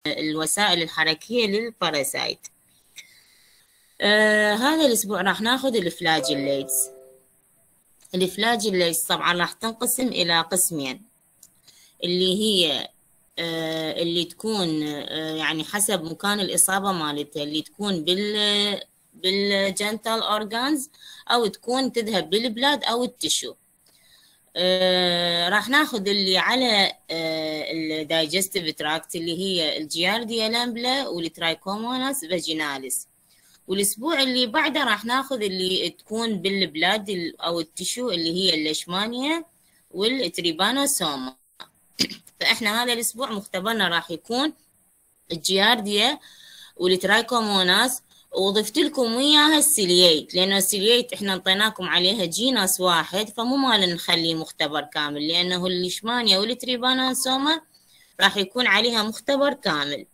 الوسائل الحركية للباراسايت. هذا الأسبوع راح ناخذ الفلاجيليتس. الفلاجيليتس طبعا راح تنقسم إلى قسمين، اللي هي اللي تكون يعني حسب مكان الإصابة مالتها، اللي تكون بالجنتال أورغانز أو تكون تذهب بالبلاد أو التشو. راح ناخذ اللي على الدايجستيف تراكت، اللي هي الجيارديا لامبلا والترايكوموناس فاجيناليس. والاسبوع اللي بعده راح ناخذ اللي تكون بالبلاد او التشو، اللي هي الليشمانيا والتريبانوسوما. فاحنا هذا الاسبوع مختبرنا راح يكون الجيارديا والترايكوموناس، وضفت لكم وياها السيلييت، لانه السيلييت احنا انطيناكم عليها جيناس واحد، فمو مال نخليه مختبر كامل، لانه الليشمانيا والتريبانوسوما راح يكون عليها مختبر كامل.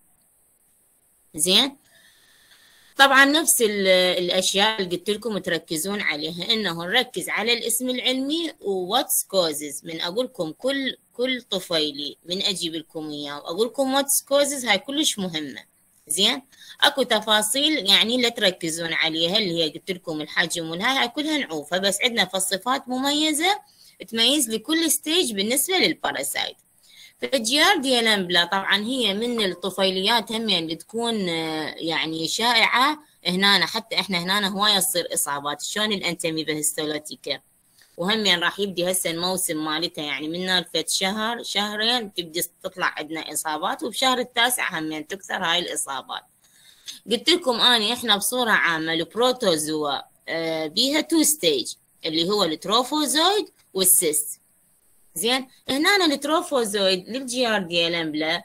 زين، طبعا نفس الاشياء اللي قلت لكم تركزون عليها، انه نركز على الاسم العلمي وواتس كوزز. من اقول لكم كل طفيلي من اجيب لكم اياه واقول لكم واتس كوزز، هاي كلش مهمه. زين، اكو تفاصيل يعني لا تركزون عليها، اللي هي قلت لكم الحجم والهاي كلها نعوفها، بس عندنا فصفات مميزه تميز لكل ستيج بالنسبه للباراسايت. فالجيارديا لامبلا طبعا هي من الطفيليات هم اللي تكون يعني شائعة هنا، حتى احنا هنا هواية تصير اصابات، شلون الانتميبا هيستولوتيكا. وهم يعني راح يبدي هسه الموسم مالتها، يعني من نالفة شهر شهرين تبدي تطلع عندنا اصابات، وبشهر التاسع هم يعني تكثر هاي الاصابات. قلت لكم اني احنا بصورة عامة البروتوزوا بيها تو ستيج، اللي هو التروفوزويد والسيست. زين، هنا التروفوزويد للجيارديا لامبلا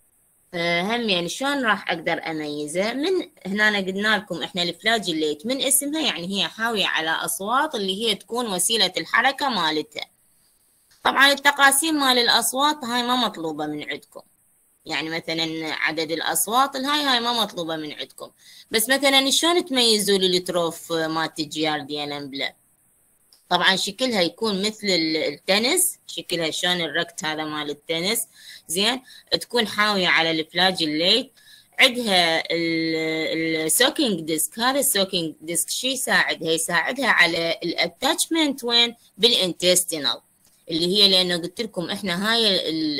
هم يعني شلون راح اقدر اميزه؟ من هنا قلنا لكم احنا الفلاجيليت من اسمها يعني هي حاويه على اصوات اللي هي تكون وسيله الحركه مالتها. طبعا التقاسيم مال الاصوات هاي ما مطلوبه من عندكم، يعني مثلا عدد الاصوات هاي ما مطلوبه من عندكم، بس مثلا شلون تميزوا لي التروف مالت الجيارديا لامبلا؟ طبعا شكلها يكون مثل التنس، شكلها شلون الركت هذا مال التنس. زين، تكون حاوية على الفلاجيليت، عندها السوكينج ديسك. هذا السوكينج ديسك شو يساعدها؟ يساعدها على الاتاتشمنت وين؟ بالانتستينال، اللي هي لانه قلت لكم احنا هاي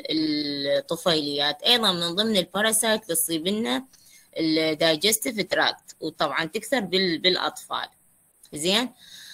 الطفيليات ايضا من ضمن الباراسايت اللي تصيب لنا الدايجستيف تراكت، وطبعا تكثر بالاطفال. زين،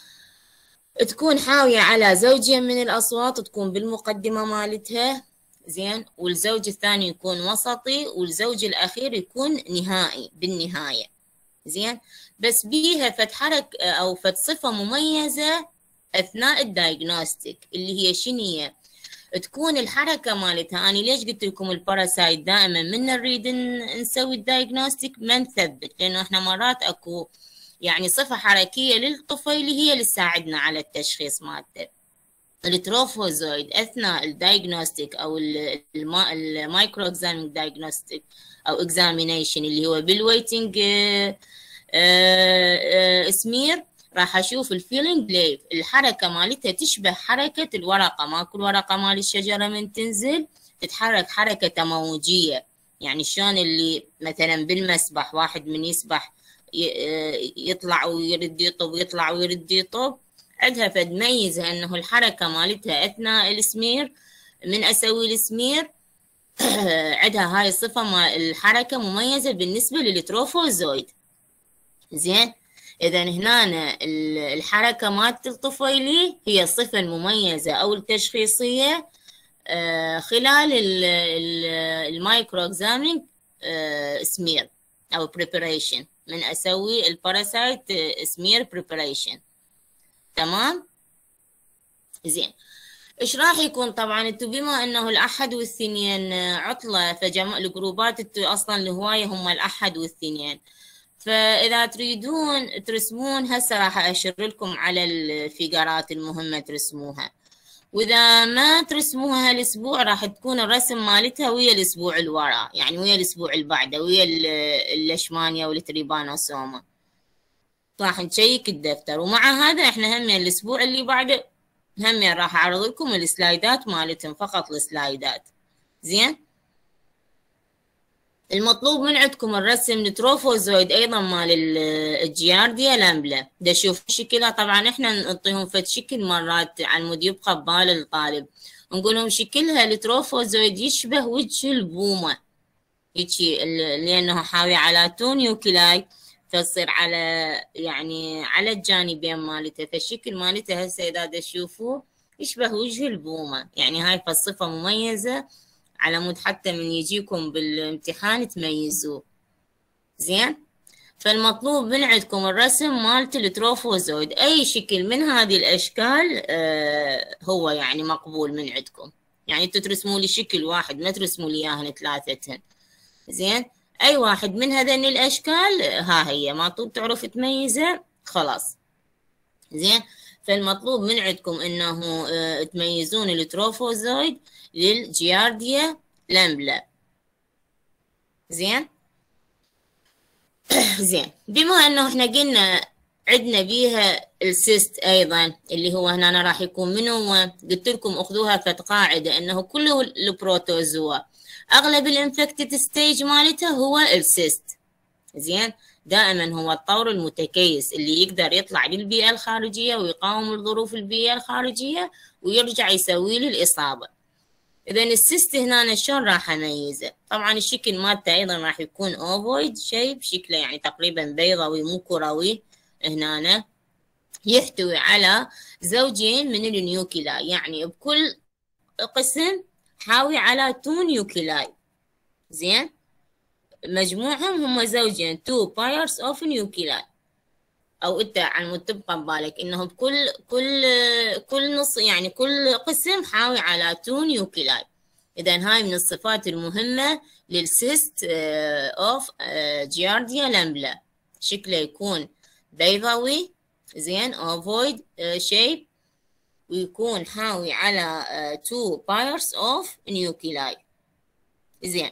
تكون حاوية على زوجين من الأصوات، تكون بالمقدمة مالتها. زين، والزوج الثاني يكون وسطي، والزوج الأخير يكون نهائي بالنهاية. زين، بس بيها فت حركة أو فت صفة مميزة أثناء الدايجنوستيك، اللي هي شنية؟ تكون الحركة مالتها. أنا ليش قلت لكم الباراسايت دائما من نريد نسوي الدايجنوستيك ما نثبت؟ لأنه احنا مرات أكو يعني صفة حركية للطفيل هي اللي تساعدنا على التشخيص مالته. التروفوزويد أثناء الدايجنوستيك أو المايكرو اكزامينج دايجنوستيك أو اكزامينيشن، اللي هو بالويتنج سمير، راح أشوف الفيلينج ليف، الحركة مالتها تشبه حركة الورقة. ماكو الورقة مال الشجرة من تنزل تتحرك حركة تموجية، يعني شلون اللي مثلا بالمسبح واحد من يسبح يطلع ويرد يطب، يطلع ويرد يطب، عندها فتميزها انه الحركة مالتها اثناء السمير. من اسوي السمير عندها هاي الصفة الحركة مميزة بالنسبة للتروفوزويد. زين، اذا هنا الحركة مالت الطفيلي هي الصفة المميزة او التشخيصية خلال المايكرو اكزامينج سمير او بريبريشن، من اسوي الباراسايت سمير بريبريشن. تمام. زين، ايش راح يكون؟ طبعا انتم بما انه الاحد والاثنين عطله، فجمع الجروبات اصلا الهوايه هم الاحد والاثنين، فاذا تريدون ترسمون هسه راح اشر لكم على الفيجرات المهمه ترسموها، واذا ما ترسموها هالاسبوع راح تكون الرسم مالتها ويا الاسبوع اللي وراه، يعني ويا الاسبوع اللي بعده، ويا الليشمانيا والتريبانوسوما. راح نشيك الدفتر، ومع هذا احنا هم الاسبوع اللي بعده هم راح اعرض لكم السلايدات مالتهم، فقط السلايدات. زين، المطلوب من عندكم الرسم التروفوزويد ايضا مال الجيارديا لامبلا. دا شوف شكلها. طبعا احنا نعطيهم فد شكل مرات على مود يبقى ببال الطالب، نقول لهم شكلها التروفوزويد يشبه وجه البومه هيجي، لانه حاوي على تو نيوكلاي، فتصير على يعني على الجانبين مالتها، فالشكل مالتها هسه اذا تشوفوه يشبه وجه البومه. يعني هاي فالصفه مميزه على مود حتى من يجيكم بالامتحان تميزوه. زين. فالمطلوب من عندكم الرسم مالت التروفوزويد، اي شكل من هذه الاشكال هو يعني مقبول من عندكم. يعني انتوا ترسموا لي شكل واحد، ما ترسموا لي اياهن ثلاثتهن. زين. اي واحد من هذين الاشكال ها هي مطلوب تعرف تميزه خلاص. زين. فالمطلوب من عندكم انه تميزون التروفوزويد للجيارديا لامبلا. زين. زين. بما انه احنا قلنا عندنا بيها السيست ايضا اللي هو هنا راح يكون منو، قلت لكم اخذوها كقاعده انه كل البروتوزوا اغلب الانفكتد ستيج مالته هو السيست. زين. دائما هو الطور المتكيس اللي يقدر يطلع للبيئه الخارجيه ويقاوم الظروف البيئه الخارجيه ويرجع يسوي لي الاصابه. اذا السيست هنا شلون راح اميزه؟ طبعا الشكل مالته ايضا راح يكون اوفويد شيب، شكله يعني تقريبا بيضاوي مو كروي. هنا يحتوي على زوجين من النيوكلاي، يعني بكل قسم حاوي على 2 نيوكلاي. زين. مجموعهم هم زوجين 2 pairs of nuclei. او انت على مود تبقى ببالك انه بكل كل نص يعني كل قسم حاوي على 2 نيوكلاي. اذا هاي من الصفات المهمه للسيست اوف جيارديا لامبلا. شكله يكون بيضاوي. زين. اوفويد شيب، ويكون حاوي على 2 pairs of nuclei. زين.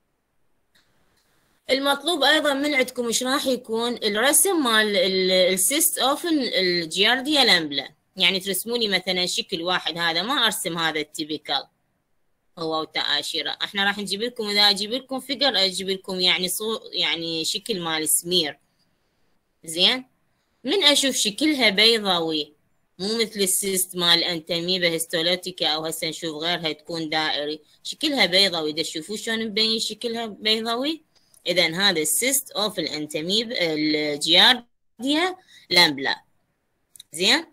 المطلوب ايضا من عندكم ايش راح يكون الرسم مال السيست اوف الجيارديا لامبلا. يعني ترسموا لي مثلا شكل واحد، هذا ما ارسم هذا التيبيكال هو وتآشيرة. احنا راح نجيب لكم، اذا اجيب لكم فيجر اجيب لكم يعني يعني شكل مال سمير. زين. من اشوف شكلها بيضاوي مو مثل السيست مال انتاميبا هيستولوتيكا، او هسه نشوف غيرها تكون دائري، شكلها بيضاوي. اذا تشوفوا شلون مبين شكلها بيضاوي، اذا هذا السيست اوف الانتاميب الجيارديا لامبلا. زين.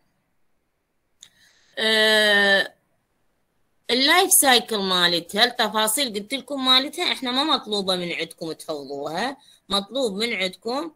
اللايف سايكل مالتها، التفاصيل قلت لكم مالتها احنا ما مطلوبه من عندكم تحفظوها، مطلوب من عندكم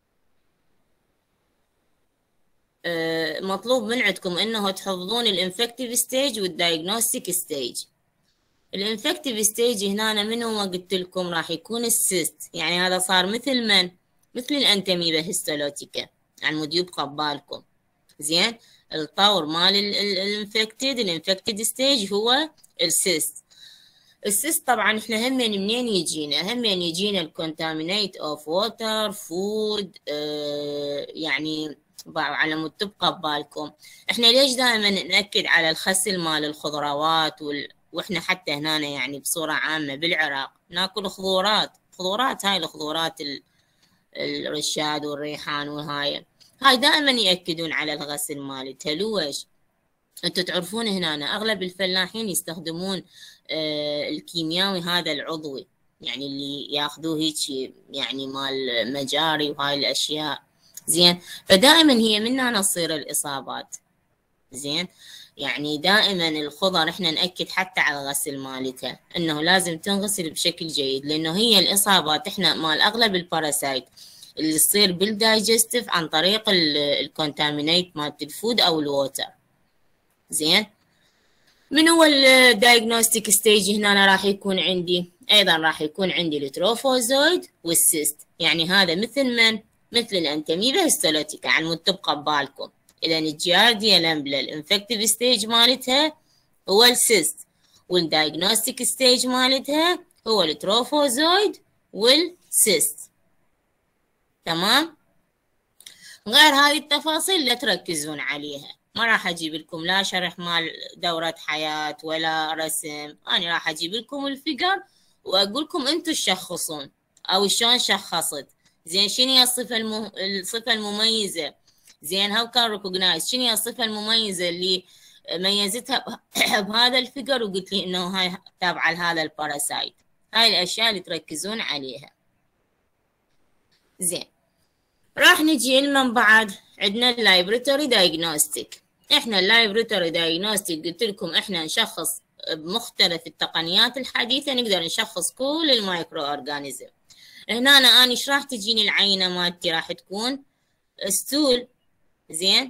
انه تحفظون الانفكتيف ستيج والدايجنوستيك ستيج. الانفكتيف ستيج هنا من هو؟ قلت لكم راح يكون السيست، يعني هذا صار مثل من؟ مثل الانتاميبا هيستولوتيكا، يعني مود يبقى ببالكم. زين. الطور مال الانفكتد ستيج هو السيست. السيست طبعا احنا همين منين يجينا؟ همين يجينا الكونتامينيت اوف ووتر فود، يعني على مود تبقى ببالكم. احنا ليش دائما نأكد على الغسل مال الخضروات واحنا حتى هنا يعني بصورة عامة بالعراق ناكل خضورات هاي الخضورات الرشاد والريحان وهاي دائما يأكدون على الغسل مالتها. لويش؟ انتوا تعرفون هنا اغلب الفلاحين يستخدمون الكيمياوي هذا العضوي، يعني اللي ياخذوه هيك يعني مال مجاري وهاي الاشياء. زين. فدائما هي من هنا تصير الاصابات. زين. يعني دائما الخضر احنا نأكد حتى على الغسل مالتها انه لازم تنغسل بشكل جيد، لانه هي الاصابات احنا مال اغلب الباراسايت اللي تصير بالدايجستيف عن طريق الكونتامينيت مالت الفود او الووتر. زين. من هو الدايجنوستيك ستيج هنا؟ راح يكون عندي ايضا راح يكون عندي التروفوزويد والسيست، يعني هذا مثل من؟ مثل الانتاميبا هيستولوتيكا، على مود تبقى ببالكم. اذا الجيارديا لامبلا الانفكتيف ستيج مالتها هو السيست، والدايجنوستيك ستيج مالتها هو التروفوزويد والسيست. تمام. غير هذه التفاصيل لا تركزون عليها، ما راح اجيب لكم لا شرح مال دورة حياة ولا رسم، انا راح اجيب لكم الفيجر واقول لكم انتم تشخصون. او شلون شخصت. زين شنو هي الصفة المميزة؟ زين هاو كان ريكوجنايز، شنو هي الصفة المميزة اللي ميزتها بهذا الفيجر وقلت لي انه هاي تابعة لهذا الباراسايت. هاي الاشياء اللي تركزون عليها. زين راح نجي من بعد عندنا اللايبريتوري دايجنوستيك. احنا اللايبريتوري دايجنوستيك قلت لكم احنا نشخص بمختلف التقنيات الحديثة، نقدر نشخص كل المايكرو اورجانيزم. هنا أنا إيش راح تجيني العينة مالتي؟ راح تكون ستول. زين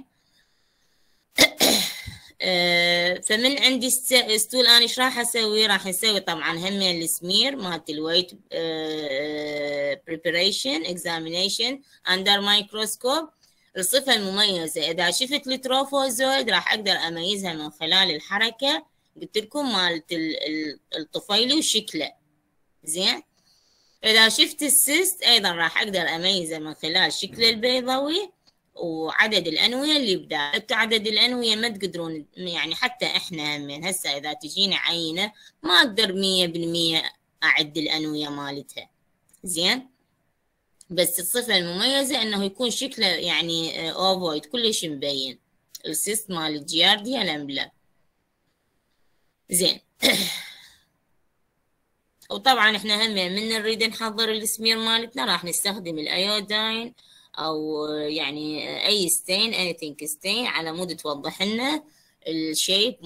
فمن عندي ستول أنا إيش راح أسوي؟ راح نسوي طبعا هم السمير مالت الويت preparation examination under microscope. الصفة المميزة إذا شفت التروفوزويد راح أقدر أميزها من خلال الحركة قلت لكم مالت الطفيلي وشكله. زين إذا شفت السيست أيضا راح أقدر أميزه من خلال شكله البيضوي وعدد الأنوية اللي بدأ. أنتوا عدد الأنوية ما تقدرون يعني، حتى إحنا من هسه إذا تجينا عينة ما أقدر 100% أعد الأنوية مالتها. زين بس الصفة المميزة إنه يكون شكله يعني أوفويد كلش مبين، السيست مال الجيارديا لامبلا. زين وطبعا احنا هم من نريد نحضر السمير مالتنا راح نستخدم الايودين او يعني اي ستين anything ستين على مود توضح لنا الشيب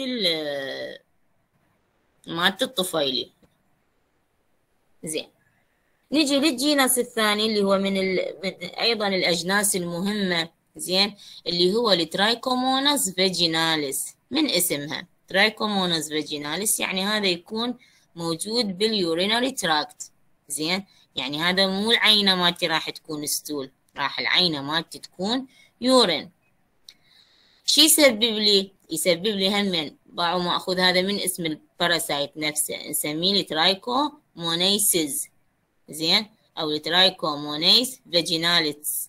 مالت الطفيلي. زين نجي للجينس الثاني اللي هو من ايضا الاجناس المهمة. زين اللي هو الترايكوموناس فيجيناليس. من اسمها ترايكوموناس فيجيناليس يعني هذا يكون موجود باليورينري تراكت. زين يعني هذا مو العينة مالتي راح تكون ستول، راح العينة مالتي تكون يورين. شي يسبب لي؟ يسبب لي هم باعوا مأخوذ هذا من اسم الباراسايت نفسه، نسميه الترايكومونيسيس. زين او الترايكومونيس فيجيناليس.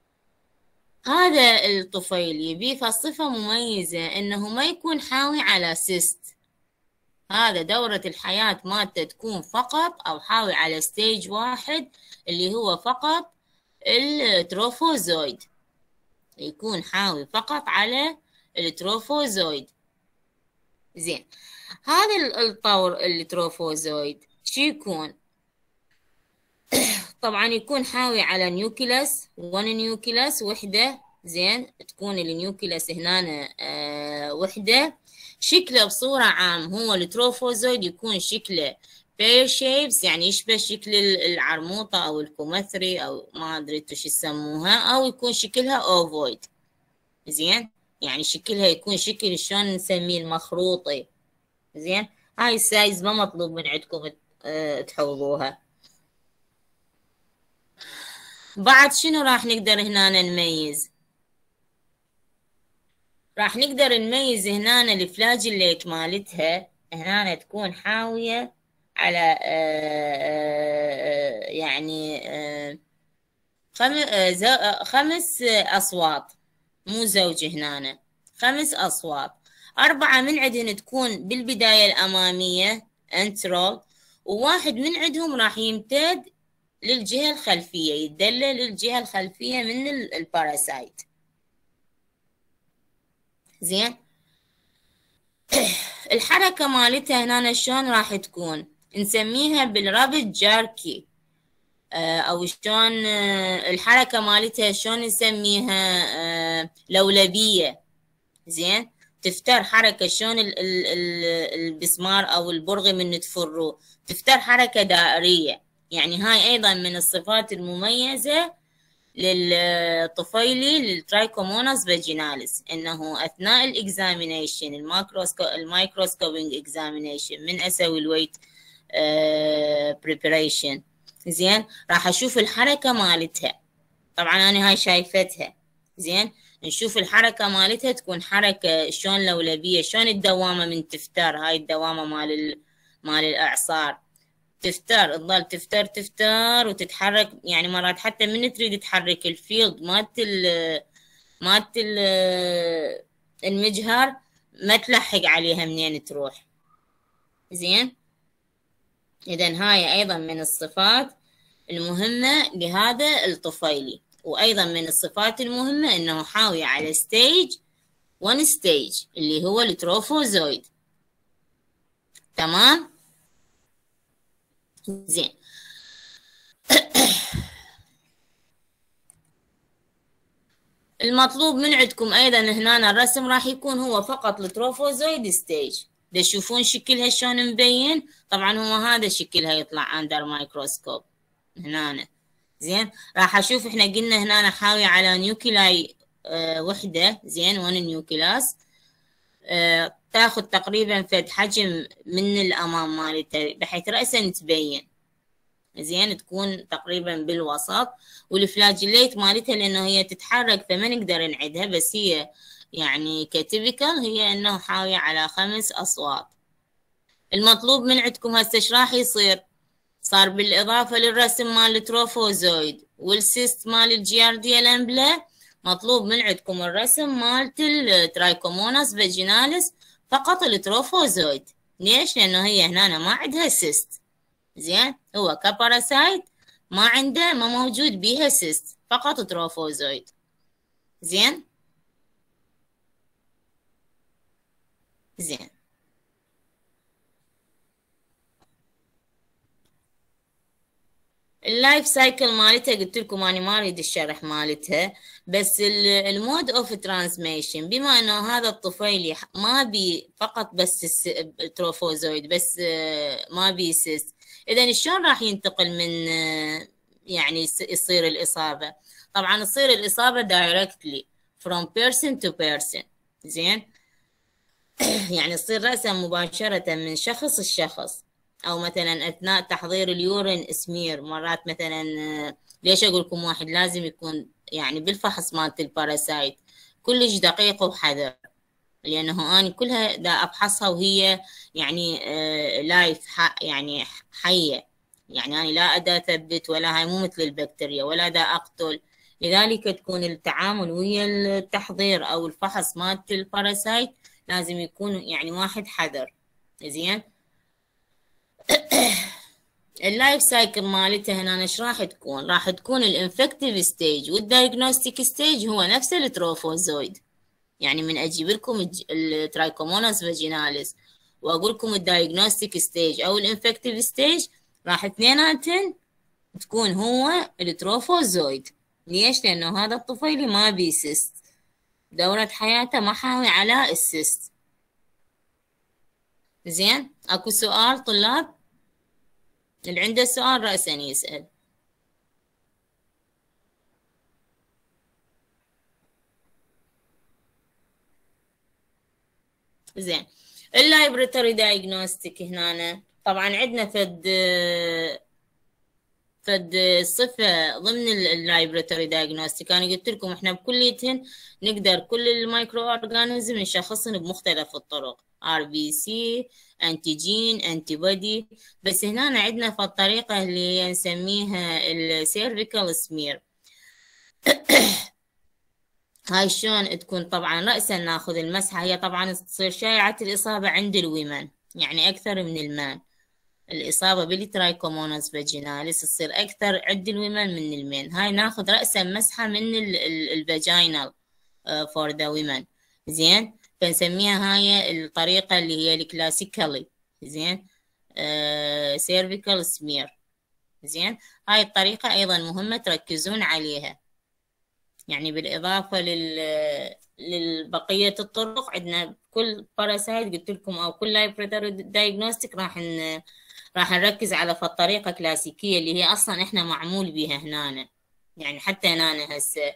هذا الطفيل يبي صفة مميزة انه ما يكون حاوي على سيست. هذا دورة الحياة مالته تكون فقط أو حاوي على ستيج واحد اللي هو فقط التروفوزويد، يكون حاوي فقط على التروفوزويد. زين هذا الطور التروفوزويد شو يكون؟ طبعا يكون حاوي على نيوكليس، 1 نيوكليس وحدة. زين تكون النيوكليس هنا وحدة. شكله بصورة عام هو التروفوزويد يكون شكله بير شيبس يعني يشبه شكل العرموطة أو الكومثري أو ما أدري شو يسموها، أو يكون شكلها أوفويد. زين يعني شكلها يكون شكل شلون نسميه المخروطي. زين هاي السايز ما مطلوب من عندكم تحوضوها. بعد شنو راح نقدر هنا نميز؟ راح نقدر نميز هنا الفلاجيليت مالتها هنا تكون حاوية على يعني 5 أصوات، مو زوج هنا 5 أصوات. 4 من عندهن تكون بالبداية الأمامية انترول، وواحد من عندهم راح يمتد للجهة الخلفية، يتدلل للجهة الخلفية من الباراسايت. زين الحركة مالتها هنا شلون راح تكون؟ نسميها بالرابد جاركي او شلون الحركة مالتها شلون نسميها؟ لولبية. زين تفتر حركة شلون البسمار او البرغي من تفرو، تفتر حركة دائرية. يعني هاي ايضا من الصفات المميزة للطفيلي للترايكوموناس فاجيناليس، انه اثناء الاكزامينيشن المايكروسكوبينج اكزامينيشن من اسوي الويت بريبريشن. زين راح اشوف الحركة مالتها. طبعا انا هاي شايفتها. زين نشوف الحركة مالتها تكون حركة شلون لولبية، شلون الدوامة من تفتر. هاي الدوامة مال الاعصار تفتر، تظل تفتر وتتحرك. يعني مرات حتى من تريد تحرك الفيلد مالت المجهر ما تلحق عليها منين تروح. زين اذا هاي ايضا من الصفات المهمة لهذا الطفيلي. وأيضا من الصفات المهمة أنه حاوي على ستيج 1 ستيج اللي هو التروفوزويد. تمام؟ زين. المطلوب من عندكم أيضا هنا الرسم راح يكون هو فقط التروفوزويد ستيج. تشوفون شكلها شلون مبين؟ طبعا هو هذا شكلها يطلع أندر مايكروسكوب هنا. زين، راح أشوف إحنا قلنا هنا حاوي على نيوكلاي وحدة. زين، 1 نيوكلاس تاخذ تقريبا فد حجم من الأمام مالتها بحيث رأسا تبين. زين، تكون تقريبا بالوسط. والفلاجيليت مالتها لأنه هي تتحرك فما نقدر نعدها، بس هي يعني كتيبيكال هي أنه حاوية على 5 أصوات. المطلوب من عندكم هسه ايش راح يصير؟ صار بالإضافة للرسم مال التروفوزويد والسيست مال الجيارديا لامبلا، مطلوب من عندكم الرسم مالت الترايكوموناس فاجيناليس فقط التروفوزويد. ليش؟ لأنه هي هنا ما عندها سيست. زين، هو كباراسايت ما عنده، ما موجود بيها سيست، فقط تروفوزويد. زين. زين، اللايف سايكل مالتها قلت لكم انا ما اريد الشرح مالتها، بس المود اوف ترانسميشن بما انه هذا الطفيلي ما بي فقط بس التروفوزويد بس ما بي سيست، اذا شلون راح ينتقل من يعني يصير الاصابه؟ طبعا تصير الاصابه دايركتلي from person to person. زين. يعني تصير رأسا مباشرة من شخص لشخص، أو مثلا أثناء تحضير اليورين سمير. مرات مثلا ليش أقول لكم واحد لازم يكون يعني بالفحص مالت الباراسايت كلش دقيق وبحذر، لأنه أنا كلها دا أبحثها وهي يعني لايف يعني حية. يعني أنا لا أدا أثبت ولا هاي مو مثل البكتيريا ولا دا أقتل. لذلك تكون التعامل ويا التحضير أو الفحص مالت الباراسايت لازم يكون يعني واحد حذر. زين. اللايف سايكل مالتها هنا ايش راح تكون؟ راح تكون الانفكتيف ستيج والدايجنوستيك ستيج هو نفس التروفوزويد. يعني من اجيب لكم الترايكوموناس فاجيناليس واقول لكم الدايجنوستيك ستيج او الانفكتيف ستيج، راح اثنيناتن تكون هو التروفوزويد. ليش؟ لانه هذا الطفيلي ما بيسست، دورة حياته ما حاوي على السيست. زين، اكو سؤال طلاب؟ اللي عنده سؤال رأسا يسأل. زين، اللايبرتوري دايجنوستيك هنا طبعا عندنا فد صفة ضمن اللايبرتوري دايجنوستيك. أنا قلت لكم إحنا بكليتهن نقدر كل المايكرو أورجانيزم نشخصهن بمختلف الطرق، RBC، أنتيجين، أنتيبودي. بس هنا عندنا في الطريقة اللي هي نسميها السيرفيكال سمير. هاي شلون تكون؟ طبعا رأسا ناخذ المسحة، هي طبعا تصير شائعة الإصابة عند الويمن يعني أكثر من المان. الإصابة بالترايكوموناس فاجيناليس تصير أكثر عند الويمن من المين. هاي ناخذ رأسا مسحة من الفاجينال فور ذا ويمن. زين، فنسميها هاي الطريقة اللي هي الكلاسيكالي. زين، سيرفيكال سمير. زين، هاي الطريقة أيضا مهمة تركزون عليها. يعني بالإضافة للبقية الطرق عندنا كل باراسايت قلت لكم أو كل لايبرتوري دايجنوستيك راح نركز على الطريقة كلاسيكية اللي هي أصلا إحنا معمول بها هنا. يعني حتى هنا هسه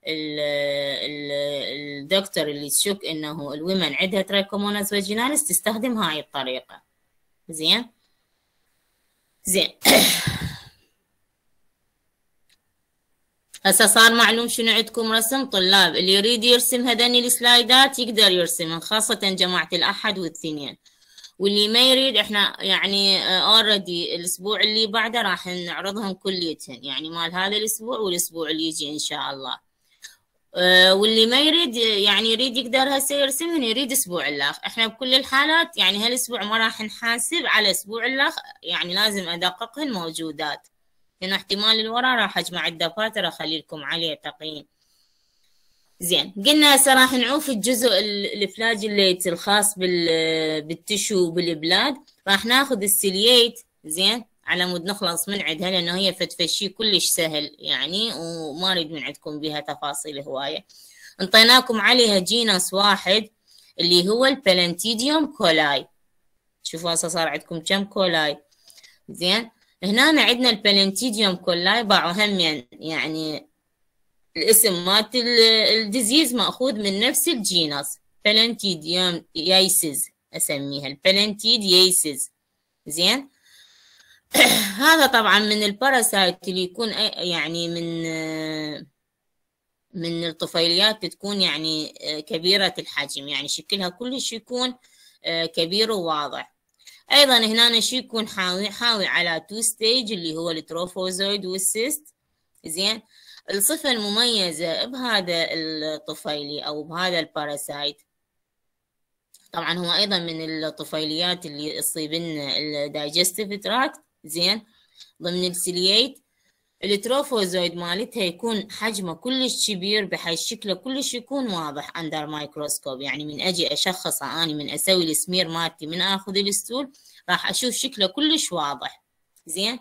الدكتور اللي تشك إنه الومن عندها ترايكوموناس فاجيناليس تستخدم هاي الطريقة. زين. زين. هسه صار معلوم شنو عندكم رسم طلاب. اللي يريد يرسم هذني السلايدات يقدر يرسمهم، خاصة جماعة الأحد والاثنين. واللي ما يريد احنا يعني اوريدي الاسبوع اللي بعده راح نعرضهم كليتهن، يعني مال هذا الاسبوع والاسبوع اللي يجي ان شاء الله. واللي ما يريد يعني يريد يقدر هسه يرسمهن، يريد اسبوع الاخ. احنا بكل الحالات يعني هالاسبوع ما راح نحاسب على اسبوع الاخ، يعني لازم ادققهن موجودات. لأنه احتمال الورا راح أجمع الدفاتر أخلي لكم عليه تقييم. زين، قلنا هسه راح نعوف الجزء الفلاجيليت الخاص بالتشو وبالبلاد. راح ناخذ السيلييت زين على مود نخلص من عندها، لأنه هي فتفشي كلش سهل يعني، وما أريد من عندكم بها تفاصيل هواية. انطيناكم عليها جينس واحد اللي هو البلانتيديوم كولاي. شوفوا هسه صار عندكم كم كولاي. زين، هنا عندنا البلانتيديوم كولاي باعوا هم يعني الاسم مالت الديزيز مأخوذ من نفس الجينس، بلانتيديوم يايسز اسميها البلانتيد يايسز. زين هذا طبعا من الباراسايت اللي يكون يعني من الطفيليات تكون يعني كبيرة الحجم، يعني شكلها كلش يكون كبير وواضح. ايضا هنا شي يكون حاوي على 2 ستيج اللي هو التروفوزويد والسيست. زين، الصفة المميزة بهذا الطفيلي او بهذا الباراسايت، طبعا هو ايضا من الطفيليات اللي تصيب لنا الدايجستيف تراكت. زين، ضمن السيلييت التروفوزويد مالتها يكون حجمه كلش كبير بحيث شكله كلش يكون واضح اندر مايكروسكوب، يعني من اجي اشخصه اني من اسوي السمير مالتي من اخذ الستول راح اشوف شكله كلش واضح. زين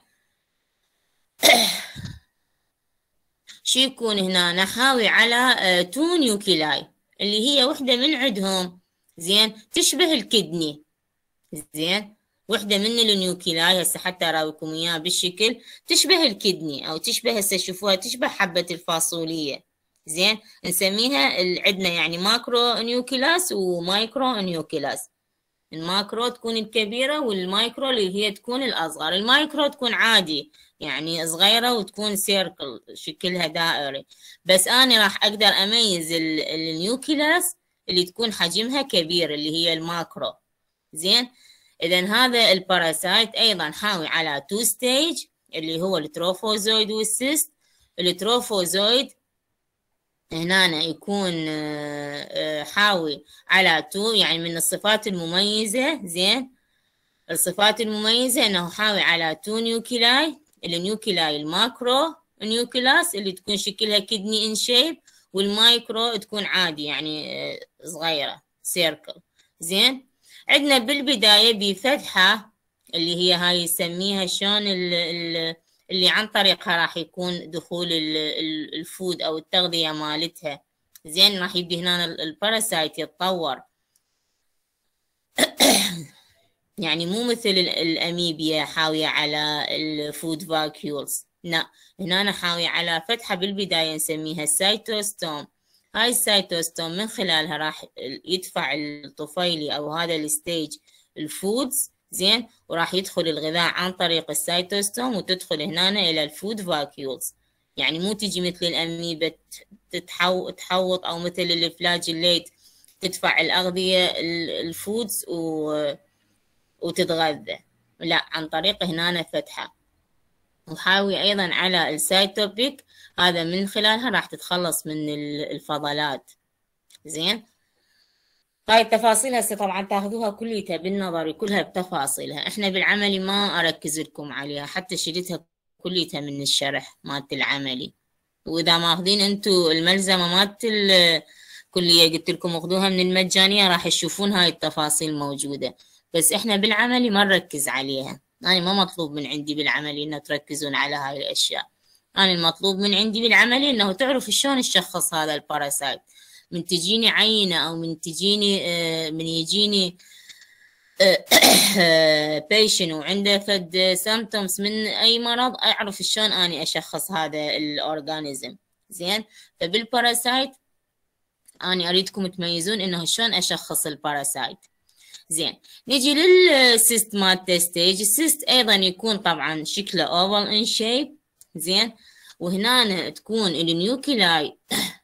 شو يكون هنا حاوي على 2 نيوكلاي اللي هي وحدة من عندهم زين تشبه الكدني. زين، وحدة من النيوكلاي هسه حتى اراويكم اياها بالشكل تشبه الكدني او تشبه، هسه شوفوها تشبه حبة الفاصولية. زين، نسميها عندنا يعني ماكرو نيوكلاس ومايكرو نيوكلاس. الماكرو تكون الكبيرة والمايكرو اللي هي تكون الأصغر. المايكرو تكون عادي يعني صغيرة وتكون سيركل شكلها دائري، بس أنا راح أقدر أميز النيوكلاس اللي تكون حجمها كبير اللي هي الماكرو. زين، إذن هذا الباراسايت أيضا حاوي على 2 ستيج اللي هو التروفوزويد والسيست. التروفوزويد هنا يكون حاوي على 2 يعني من الصفات المميزة. زين، الصفات المميزة انه حاوي على 2 نيوكلاي، النيوكلاي الماكرو نيوكلاس اللي تكون شكلها كدني ان شيب، والمايكرو تكون عادي يعني صغيرة سيركل. زين، عندنا بالبداية بفتحة اللي هي هاي يسميها شلون اللي عن طريقها راح يكون دخول الفود او التغذية مالتها. زين، راح يبدي هنا الباراسايت يتطور يعني مو مثل الاميبيا حاوية على الفود فاكيولز، لا هنا حاوية على فتحة بالبداية نسميها السيتوستوم. هاي السيتوستوم من خلالها راح يدفع الطفيلي او هذا الستيج الفودز. زين، وراح يدخل الغذاء عن طريق السيتوستوم وتدخل هنا الى الفود فاكيولز، يعني مو تجي مثل الاميبا تحوط او مثل الفلاجيليت تدفع الاغذية الفودز وتتغذى، لا عن طريق هنا فتحة. وحاوي ايضا على السايتوبيك، هذا من خلالها راح تتخلص من الفضلات. زين، هاي التفاصيل هسه طبعا تاخذوها كليتها بالنظري كلها بتفاصيلها، احنا بالعملي ما اركز لكم عليها، حتى شريتها كليتها من الشرح مالت العملي. واذا ماخذين انتو الملزمة مالت الكلية قلت لكم اخذوها من المجانية راح تشوفون هاي التفاصيل موجودة، بس احنا بالعملي ما نركز عليها. أنا ما مطلوب من عندي بالعملي إنه تركزون على هاي الأشياء، أنا المطلوب من عندي بالعملي إنه تعرف شلون تشخص هذا الباراسايت. من تجيني عينة أو من تجيني من يجيني بيشن وعنده فد سيمتومز من أي مرض أعرف شلون أنا أشخص هذا الأورغانيزم. زين، فبالباراسايت أنا أريدكم تميزون إنه شلون أشخص الباراسايت. زين، نجي للسيست مالته ستيج. السيست ايضا يكون طبعا شكله اوفل ان شيب. زين، وهنا تكون النيوكلاي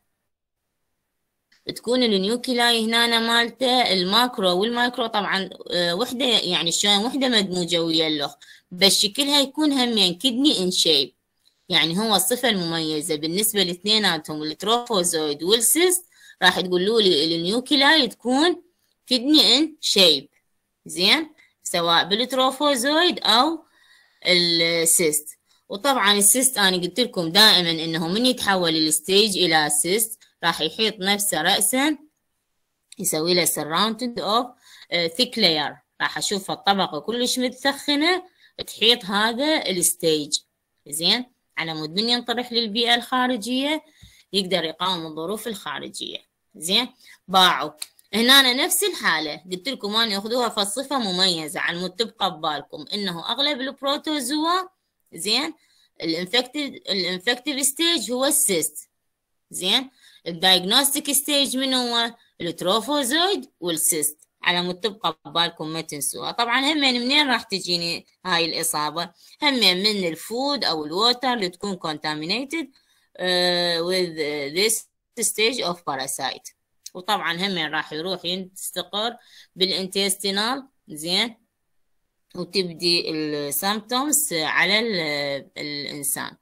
هنا مالته الماكرو والمايكرو طبعا وحده يعني شلون وحده مدموجه ويا الاخ، بس شكلها يكون همين كدني ان شيب، يعني هو الصفه المميزه بالنسبه لاثنيناتهم التروفوزويد والسيست راح تقولوا لي النيوكلاي تكون كدني ان شيب. زين، سواء بالتروفوزويد او السيست. وطبعا السيست أنا قلت لكم دائما إنه من يتحول الستيج إلى سيست راح يحيط نفسه رأسا، يسوي له surrounded of thick layer، راح أشوف الطبقة كلش متسخنة تحيط هذا الستيج. زين، على مود من ينطرح للبيئة الخارجية يقدر يقاوم الظروف الخارجية. زين، باعوا هنا أنا نفس الحالة قلت لكم أن ياخذوها فالصفة مميزة على مود تبقى ببالكم إنه أغلب البروتوزوا زين الانفكتيف ستيج هو السيست. زين، الدايجنوستيك ستيج من هو؟ التروفوزويد والسيست، على مود تبقى ببالكم ما تنسوها. طبعا همين منين راح تجيني هاي الإصابة؟ همين من الفود أو الووتر اللي تكون contaminated with this stage of parasite. وطبعا همين راح يروح يستقر بالانتستينال. زين، وتبدي السيمبتومز على الإنسان.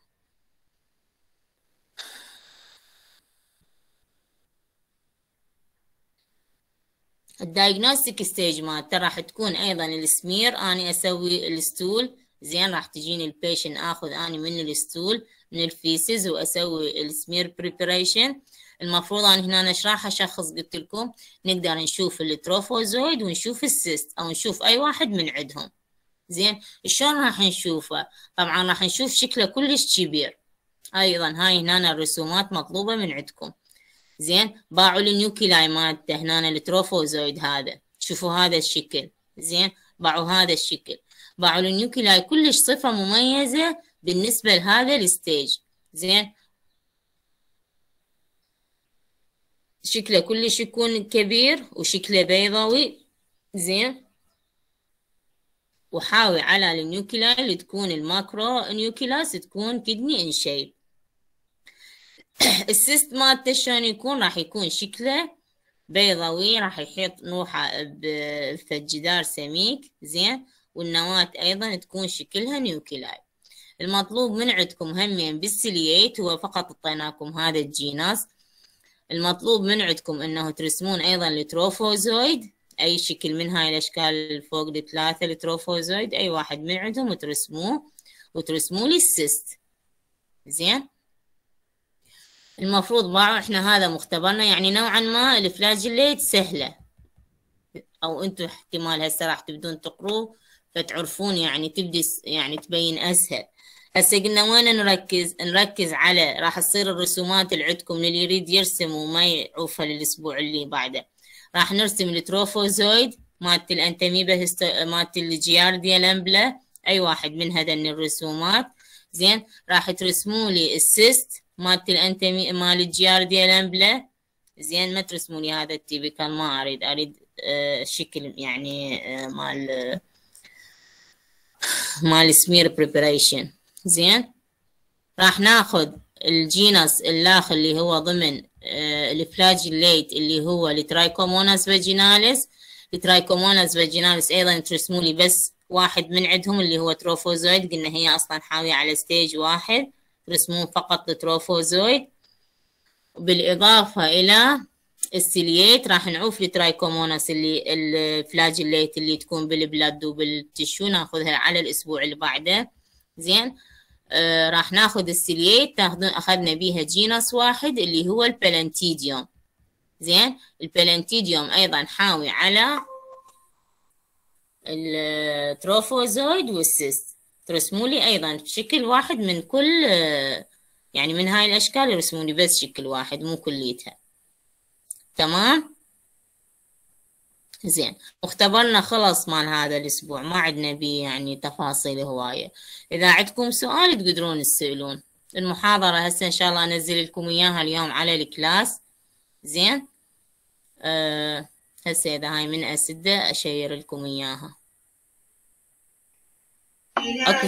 الدايجنوستيك ستيج مالته راح تكون ايضا السمير، اني اسوي الستول. زين، راح تجيني البيشن اخذ اني من الستول من الفيسز واسوي السمير بريبريشن. المفروض اني هنا ايش راح اشخص؟ قلت لكم نقدر نشوف التروفوزويد ونشوف السيست او نشوف اي واحد من عندهم. زين، شلون راح نشوفه؟ طبعا راح نشوف شكله كلش كبير. ايضا هاي هنا الرسومات مطلوبة من عندكم. زين، باعوا النيوكلاي مالته هنا التروفوزويد هذا، شوفوا هذا الشكل. زين، باعوا هذا الشكل، باعوا النيوكلاي كلش صفة مميزة بالنسبة لهذا الستيج. زين، شكله كلش يكون كبير وشكله بيضاوي. زين، وحاوي على النيوكلاي اللي تكون الماكرو نيوكلاس تكون كدني ان شيب. السيست مالته شلون يكون؟ راح يكون شكله بيضاوي، راح يحيط نوحة بجدار سميك. زين، والنواة ايضا تكون شكلها نيوكلاي. المطلوب من عندكم همين بالسلييت هو فقط اعطيناكم هذا الجيناس. المطلوب من عندكم انه ترسمون ايضا التروفوزويد، اي شكل من هاي الاشكال فوق الثلاثة التروفوزويد اي واحد من عندهم وترسموا لي السيست. زين، المفروض باعوا احنا هذا مختبرنا، يعني نوعا ما الفلاجيليت سهلة، او انتم احتمال هسه راح تبدون تقروه فتعرفون يعني تبدي يعني تبين اسهل. هسه قلنا وين نركز على راح تصير الرسومات اللي عندكم اللي يريد يرسم وما يعوفها للاسبوع اللي بعده. راح نرسم التروفوزويد مالت الانتاميبا مالت الجيارديا لامبلا، اي واحد من هذين الرسومات. زين، راح ترسموا لي السيست مالت الانتمي مال الجيارديا لامبلا. زين، ما ترسموا لي هذا التيبيكال، ما اريد شكل يعني مال سمير بريبريشن. زين، راح ناخذ الجينس الاخر اللي هو ضمن الفلاجيليت اللي هو الترايكوموناس فاجيناليس. الترايكوموناس فاجيناليس ايضا ترسموا لي بس واحد من عندهم اللي هو تروفوزويد، قلنا هي اصلا حاوية على ستيج واحد، ترسمون فقط التروفوزويد. بالاضافة الى السيلييت راح نعوف الترايكوموناس اللي الفلاجيليت اللي تكون بالبلد وبالتشو ناخذها على الاسبوع اللي بعده. زين، راح ناخذ السيلييت اخذنا بيها جينس واحد اللي هو البلانتيديوم. زين، البلانتيديوم ايضا حاوي على التروفوزويد والسيست، ترسموا لي ايضا بشكل واحد من كل يعني من هاي الاشكال يرسموا لي بس شكل واحد مو كليتها. تمام. زين، مختبرنا خلص مال هذا الاسبوع، ما عندنا بيه يعني تفاصيل هوايه. اذا عندكم سؤال تقدرون تسألون. المحاضره هسه ان شاء الله انزل لكم اياها اليوم على الكلاس. زين، هسه اذا هاي من اسده اشير لكم اياها. اكو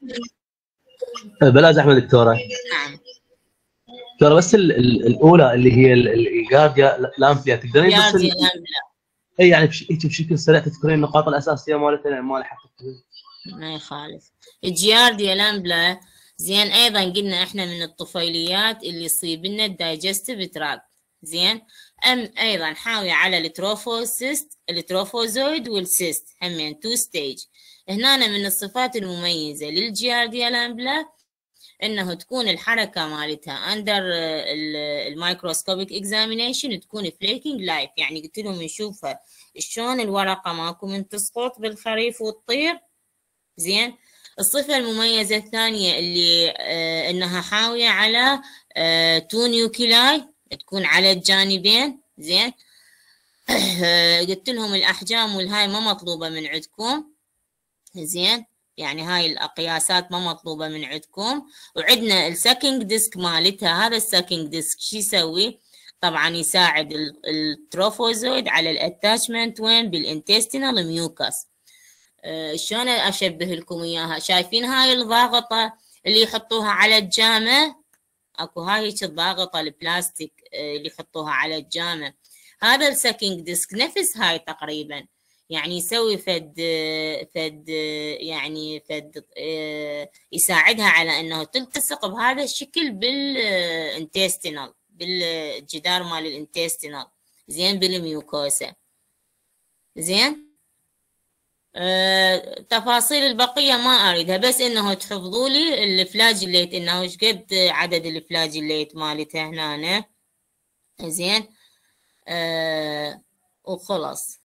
بلا زحمه دكتوره. نعم دكتوره، بس الاولى اللي هي الجارديا لامبيا تقدرين بس اي يعني بشكل سريع تذكرين النقاط الاساسيه مالتها ما حتى ما يخالف. الجيارديا لامبلا زين ايضا قلنا احنا من الطفيليات اللي يصيب لنا الدايجستيف تراك. زين، ايضا حاوي على التروفوزويد والسيست همين تو ستيج. هنا من الصفات المميزه للجيارديا لامبلا انه تكون الحركة مالتها under الميكروسكوبيك اكزامينيشن تكون فليكينج لايف، يعني قلت لهم نشوفها شلون الورقة ماكو من تسقط بالخريف وتطير. زين. الصفة المميزة الثانية اللي انها حاوية على 2 نيوكلاي، تكون على الجانبين. زين. قلت لهم الأحجام والهاي ما مطلوبة من عندكم. زين. يعني هاي القياسات ما مطلوبة من عندكم. وعندنا الساكينج ديسك مالتها، هذا الساكينج ديسك شو يسوي؟ طبعا يساعد التروفوزويد على الاتاشمنت وين؟ بالانتستينال ميوكس. شلون اشبه لكم اياها؟ شايفين هاي الضاغطة اللي يحطوها على الجامة؟ اكو هاي هيك الضاغطة البلاستيك اللي يحطوها على الجامة، هذا الساكينج ديسك نفس هاي تقريبا، يعني يسوي فد يعني فد يساعدها على انه تلتصق بهذا الشكل بالانتستينال، بالجدار مال الانتستينال. زين. بالميوكوسا. زين. تفاصيل البقية ما أريدها، بس إنه تحفظوا لي الفلاجيليت إنه إيش قد عدد الفلاجيليت مالتها هنا. زين. وخلص.